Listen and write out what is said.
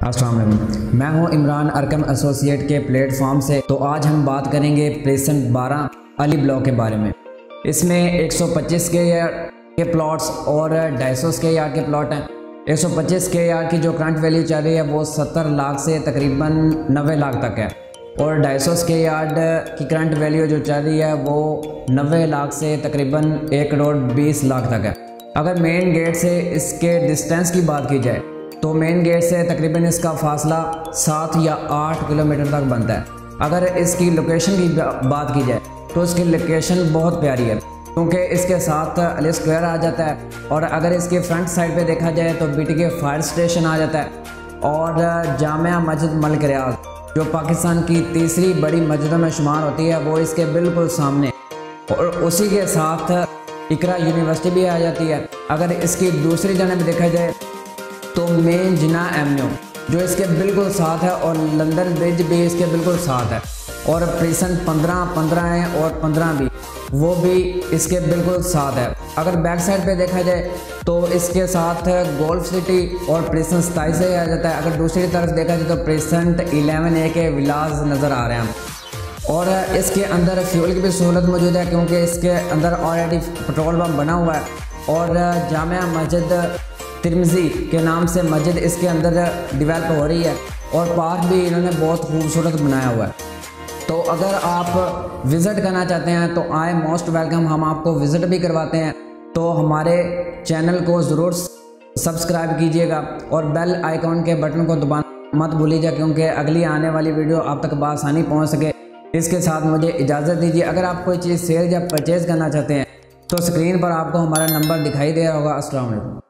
अस्सलाम वालेकुम, मैं हूं इमरान अरकम एसोसिएट के प्लेटफॉर्म से। तो आज हम बात करेंगे प्रेसेंट 12 अली ब्लॉक के बारे में। इसमें 125 के प्लॉट्स और 250 के यार्ड के प्लॉट हैं। 125 के यार्ड की जो करंट वैल्यू चल रही है वो 70 लाख से तकरीबन 90 लाख तक है, और 250 के यार्ड की करंट वैल्यू जो चल रही है वो 90 लाख से तकरीबन 1 करोड़ 20 लाख तक है। अगर मेन गेट से इसके डिस्टेंस की बात की जाए तो मेन गेट से तकरीबन इसका फासला 7 या 8 किलोमीटर तक बनता है। अगर इसकी लोकेशन की बात की जाए तो इसकी लोकेशन बहुत प्यारी है, क्योंकि इसके साथ अली स्क्वायर आ जाता है, और अगर इसके फ्रंट साइड पे देखा जाए तो BTK फायर स्टेशन आ जाता है, और जामिया मस्जिद मलिक रियाज जो पाकिस्तान की तीसरी बड़ी मस्जिदों में शुमार होती है वो इसके बिल्कुल सामने, और उसी के साथ इकरा यूनिवर्सिटी भी आ जाती है। अगर इसकी दूसरी जानब देखा जाए तो मेन जिन्ना एवेन्यू जो इसके बिल्कुल साथ है, और लंदन ब्रिज भी इसके बिल्कुल साथ है, और प्रिसन 15 है और 15 भी वो भी इसके बिल्कुल साथ है। अगर बैक साइड पे देखा जाए तो इसके साथ गोल्फ सिटी और प्रिसन 27 से आ जाता है। अगर दूसरी तरफ देखा जाए तो प्रिसन 11A के विलाज नज़र आ रहे हैं, और इसके अंदर फ्यूल की भी सहूलत मौजूद है, क्योंकि इसके अंदर ऑलरेडी पेट्रोल पंप बना हुआ है, और जामिया मस्जिद तिरमिज़ी के नाम से मस्जिद इसके अंदर डेवलप हो रही है, और पार्क भी इन्होंने बहुत खूबसूरत बनाया हुआ है। तो अगर आप विज़िट करना चाहते हैं तो आए, मोस्ट वेलकम, हम आपको विज़िट भी करवाते हैं। तो हमारे चैनल को ज़रूर सब्सक्राइब कीजिएगा और बेल आइकॉन के बटन को दबाना मत भूलिएगा, क्योंकि अगली आने वाली वीडियो आप तक बआसानी पहुंच सके। इसके साथ मुझे इजाज़त दीजिए। अगर आप कोई चीज़ सेल या परचेज़ करना चाहते हैं तो स्क्रीन पर आपको हमारा नंबर दिखाई दे रहा होगा। अस्सलाम वालेकुम।